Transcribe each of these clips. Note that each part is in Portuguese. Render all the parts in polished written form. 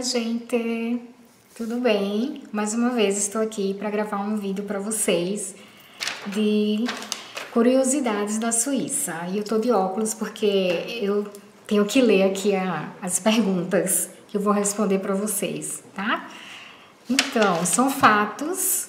Oi, gente, tudo bem? Mais uma vez estou aqui para gravar um vídeo para vocês de curiosidades da Suíça. E eu tô de óculos porque eu tenho que ler aqui as perguntas que eu vou responder para vocês, tá? Então, são fatos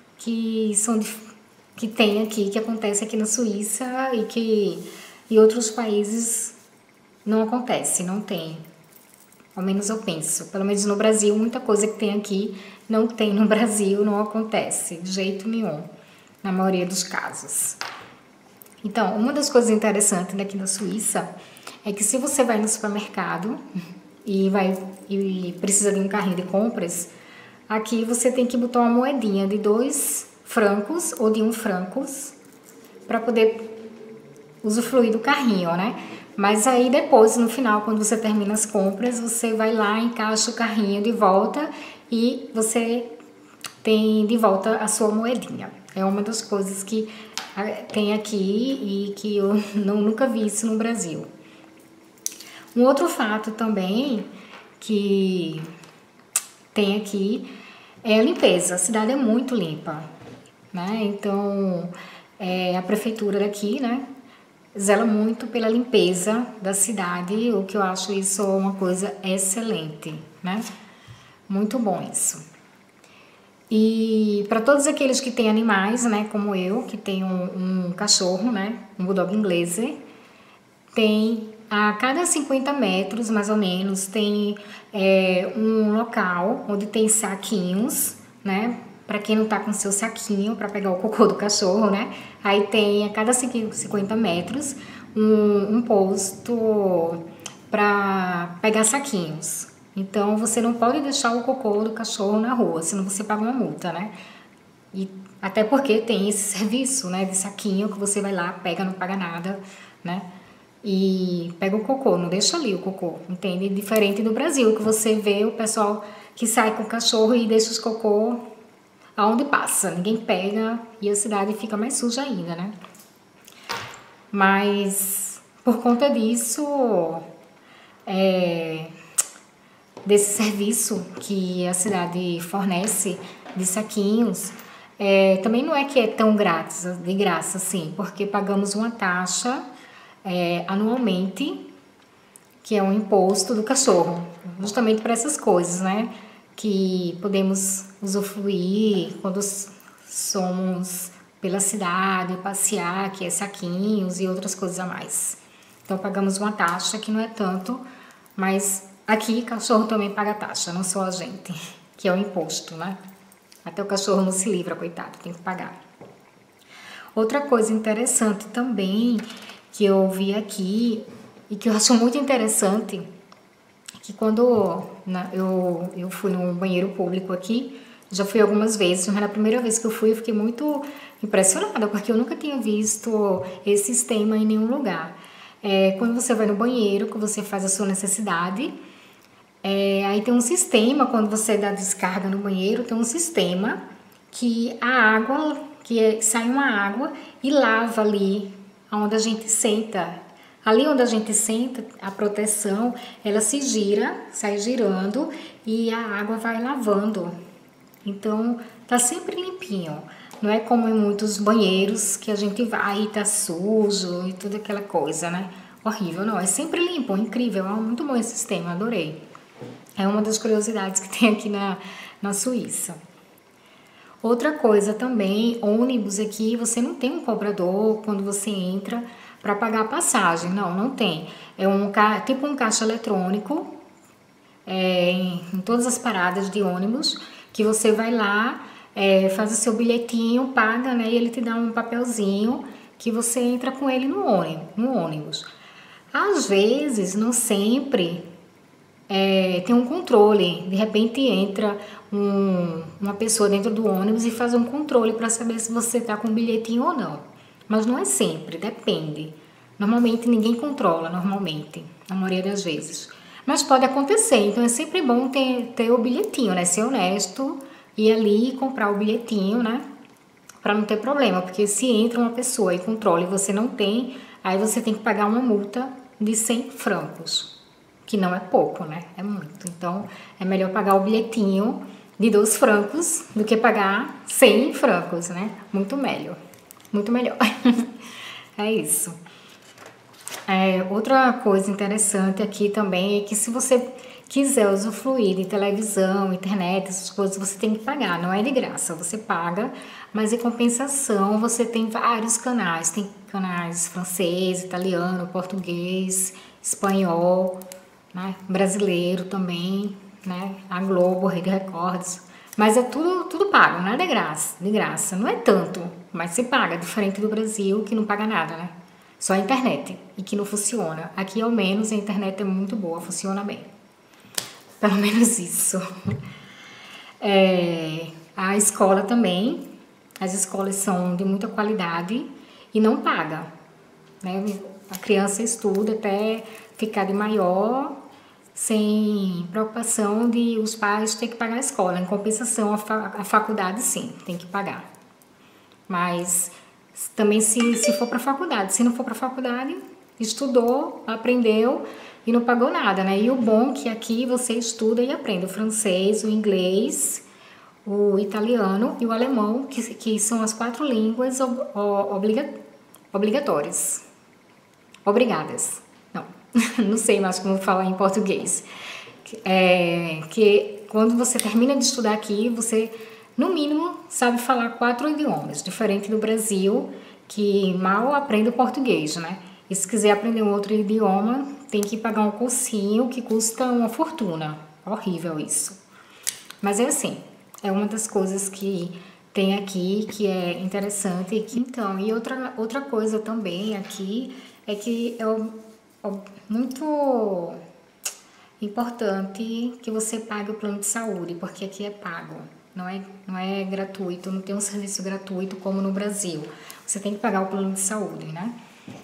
que tem aqui, que acontece aqui na Suíça e que em outros países não acontece, não tem. Ao menos eu penso. Pelo menos no Brasil, muita coisa que tem aqui não tem no Brasil, não acontece de jeito nenhum, na maioria dos casos. Então, uma das coisas interessantes daqui na Suíça é que se você vai no supermercado e precisa de um carrinho de compras, aqui você tem que botar uma moedinha de 2 francos ou de 1 francos para poder usufruir do carrinho, né? Mas aí depois, no final, quando você termina as compras, você vai lá, encaixa o carrinho de volta e você tem de volta a sua moedinha. É uma das coisas que tem aqui e que eu nunca vi isso no Brasil. Um outro fato também que tem aqui é a limpeza. A cidade é muito limpa, né? Então, a prefeitura daqui, né, zela muito pela limpeza da cidade, o que eu acho isso uma coisa excelente, né? Muito bom isso. E para todos aqueles que têm animais, né, como eu, que tenho um cachorro, né, um bulldog inglês, tem a cada 50 metros, mais ou menos, tem um local onde tem saquinhos, né, para quem não tá com seu saquinho para pegar o cocô do cachorro, né? Aí tem a cada 50 metros um posto para pegar saquinhos. Então você não pode deixar o cocô do cachorro na rua, senão você paga uma multa, né? E até porque tem esse serviço, né, de saquinho que você vai lá, pega, não paga nada, né? E pega o cocô, não deixa ali o cocô, entende? Diferente do Brasil, que você vê o pessoal que sai com o cachorro e deixa os cocô aonde passa, ninguém pega e a cidade fica mais suja ainda, né? Mas por conta disso, desse serviço que a cidade fornece de saquinhos, também não é que é tão grátis, de graça assim, porque pagamos uma taxa anualmente, que é um imposto do cachorro, justamente para essas coisas, né? Que podemos usufruir quando somos pela cidade, passear, que é saquinhos e outras coisas a mais. Então pagamos uma taxa que não é tanto, mas aqui cachorro também paga taxa, não só a gente, que é o imposto, né? Até o cachorro não se livra, coitado, tem que pagar. Outra coisa interessante também que eu vi aqui e que eu acho muito interessante, que quando eu fui no banheiro público aqui, já fui algumas vezes, mas na primeira vez que eu fui eu fiquei muito impressionada, porque eu nunca tinha visto esse sistema em nenhum lugar. Quando você vai no banheiro, que você faz a sua necessidade, aí tem um sistema, quando você dá descarga no banheiro, tem um sistema que a água, sai uma água e lava ali onde a gente senta. Ali onde a gente senta, a proteção, ela se gira, sai girando e a água vai lavando. Então, tá sempre limpinho. Não é como em muitos banheiros que a gente vai e tá sujo e toda aquela coisa, né? Horrível, não. É sempre limpo, incrível. É muito bom esse sistema, adorei. É uma das curiosidades que tem aqui na Suíça. Outra coisa também, ônibus aqui, você não tem um cobrador quando você entra para pagar a passagem, não tem. É tipo um caixa eletrônico em todas as paradas de ônibus, que você vai lá, faz o seu bilhetinho, paga, né, e ele te dá um papelzinho que você entra com ele no ônibus. Às vezes, não sempre, tem um controle, de repente entra uma pessoa dentro do ônibus e faz um controle para saber se você está com bilhetinho ou não. Mas não é sempre, depende. Normalmente ninguém controla, normalmente, na maioria das vezes. Mas pode acontecer, então é sempre bom ter o bilhetinho, né? Ser honesto, ir ali e comprar o bilhetinho, né? Para não ter problema, porque se entra uma pessoa e controla e você não tem, aí você tem que pagar uma multa de 100 francos, que não é pouco, né? É muito. Então, é melhor pagar o bilhetinho de 2 francos do que pagar 100 francos, né? Muito melhor. Muito melhor. É isso. Outra coisa interessante aqui também é que se você quiser usufruir de televisão, internet, essas coisas, você tem que pagar, não é de graça, você paga, mas em compensação você tem vários canais, tem canais francês, italiano, português, espanhol, né, brasileiro também, né, a Globo, Rede Records, mas é tudo pago, não é de graça, não é tanto, mas se paga, diferente do Brasil que não paga nada, né? Só a internet, e que não funciona. Aqui, ao menos, a internet é muito boa, funciona bem. Pelo menos isso. A escola também, as escolas são de muita qualidade e não paga, né? A criança estuda até ficar de maior, sem preocupação de os pais ter que pagar a escola. Em compensação, a faculdade, sim, tem que pagar. Mas também se for para faculdade, se não for para faculdade, estudou, aprendeu e não pagou nada, né? E o bom é que aqui você estuda e aprende o francês, o inglês, o italiano e o alemão, que são as 4 línguas obrigatórias. Obrigadas. Não, não sei mais como falar em português. Que quando você termina de estudar aqui, você, no mínimo, sabe falar 4 idiomas, diferente do Brasil, que mal aprende o português, né? E se quiser aprender um outro idioma, tem que pagar um cursinho que custa uma fortuna. Horrível isso. Mas é assim, é uma das coisas que tem aqui que é interessante. Então, e outra coisa também aqui é que muito importante que você pague o plano de saúde, porque aqui é pago, não é gratuito, não tem um serviço gratuito como no Brasil. Você tem que pagar o plano de saúde, né?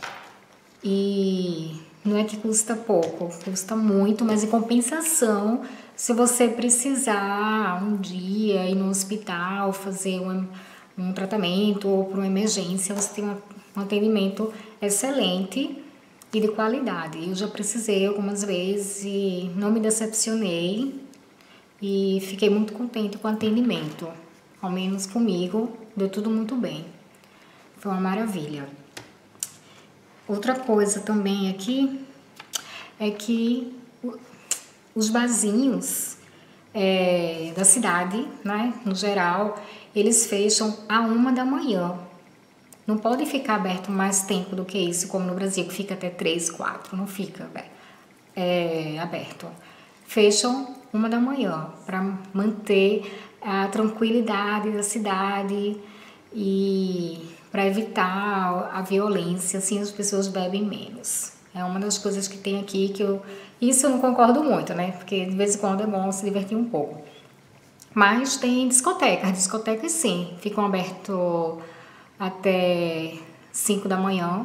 E não é que custa pouco, custa muito, mas em compensação, se você precisar um dia ir no hospital fazer um tratamento ou para uma emergência, você tem um atendimento excelente e de qualidade. Eu já precisei algumas vezes e não me decepcionei e fiquei muito contente com o atendimento. Ao menos comigo, deu tudo muito bem. Foi uma maravilha. Outra coisa também aqui é que os barzinhos da cidade, né, no geral, eles fecham à 1 da manhã. Não pode ficar aberto mais tempo do que isso, como no Brasil, que fica até 3, 4, não fica aberto. Fecham 1 da manhã para manter a tranquilidade da cidade e para evitar a violência, assim as pessoas bebem menos. É uma das coisas que tem aqui isso eu não concordo muito, né? Porque de vez em quando é bom se divertir um pouco. Mas tem discotecas sim, ficam abertas até 5 da manhã.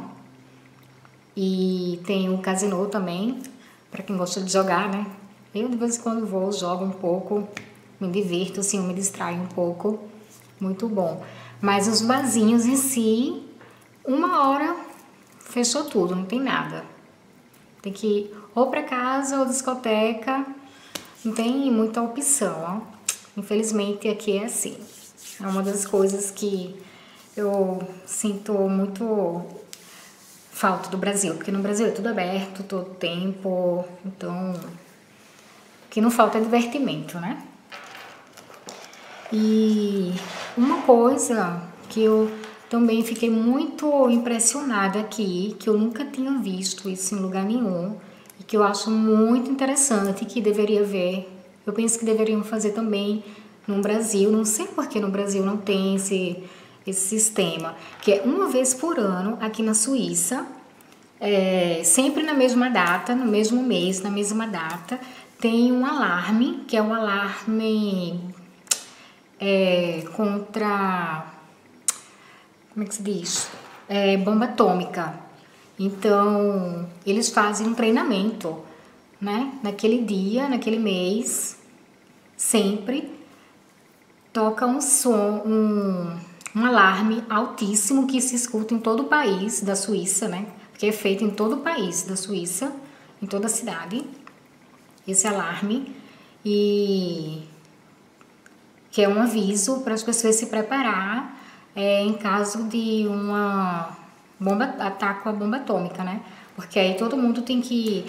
E tem o casinô também, para quem gosta de jogar, né? Eu de vez em quando vou, jogo um pouco, me divirto, assim, me distraio um pouco. Muito bom. Mas os barzinhos em si, 1 hora fechou tudo, não tem nada. Tem que ir ou para casa ou discoteca, não tem muita opção, ó. Infelizmente aqui é assim. É uma das coisas que eu sinto muito falta do Brasil, porque no Brasil é tudo aberto, todo tempo, então o que não falta é divertimento, né? E uma coisa que eu também fiquei muito impressionada aqui, que eu nunca tinha visto isso em lugar nenhum, e que eu acho muito interessante, que deveria ver, eu penso que deveriam fazer também no Brasil, não sei porque no Brasil não tem esse sistema, que é 1 vez por ano aqui na Suíça, sempre na mesma data, no mesmo mês, na mesma data, tem um alarme, que é um alarme contra, como é que se diz? Bomba atômica. Então, eles fazem um treinamento, né? Naquele dia, naquele mês, sempre toca um som, um alarme altíssimo que se escuta em todo o país da Suíça, né? Porque é feito em todo o país da Suíça, em toda a cidade. esse alarme, e que é um aviso para as pessoas se preparar em caso de uma ataque à bomba atômica, né? Porque aí todo mundo tem que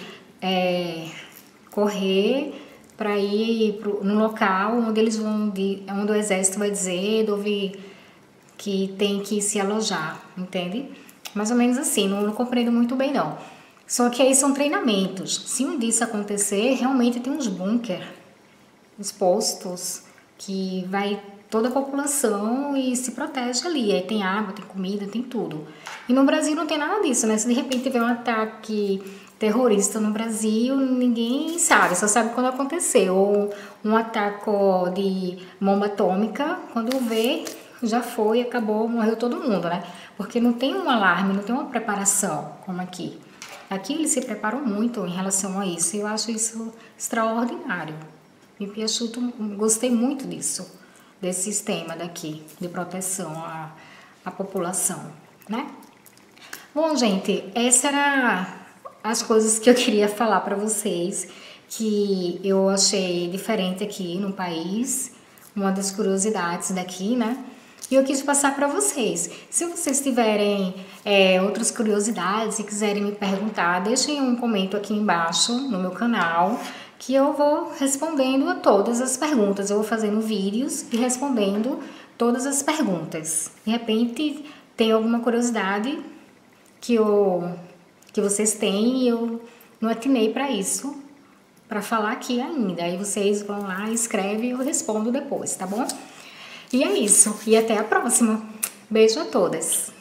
correr para ir no local onde eles vão, onde o exército vai dizer, que tem que se alojar, entende? Mais ou menos assim, não compreendo muito bem não. Só que aí são treinamentos. Se um disso acontecer, realmente tem uns bunkers, uns postos, que vai toda a população e se protege ali. Aí tem água, tem comida, tem tudo. E no Brasil não tem nada disso, né? Se de repente tiver um ataque terrorista no Brasil, ninguém sabe, só sabe quando aconteceu. Ou um ataque de bomba atômica, quando vê, já foi, acabou, morreu todo mundo, né? Porque não tem um alarme, não tem uma preparação como aqui. Aqui eles se preparam muito em relação a isso, e eu acho isso extraordinário. E Piachuto, gostei muito disso, desse sistema daqui, de proteção à população, né? Bom, gente, essas eram as coisas que eu queria falar para vocês, que eu achei diferente aqui no país, uma das curiosidades daqui, né? E eu quis passar para vocês. Se vocês tiverem outras curiosidades e quiserem me perguntar, deixem um comentário aqui embaixo no meu canal, que eu vou respondendo a todas as perguntas. Eu vou fazendo vídeos e respondendo todas as perguntas. De repente tem alguma curiosidade que vocês têm e eu não atinei para isso, para falar aqui ainda. Aí vocês vão lá, escrevem e eu respondo depois, tá bom? E é isso. E até a próxima. Beijo a todas.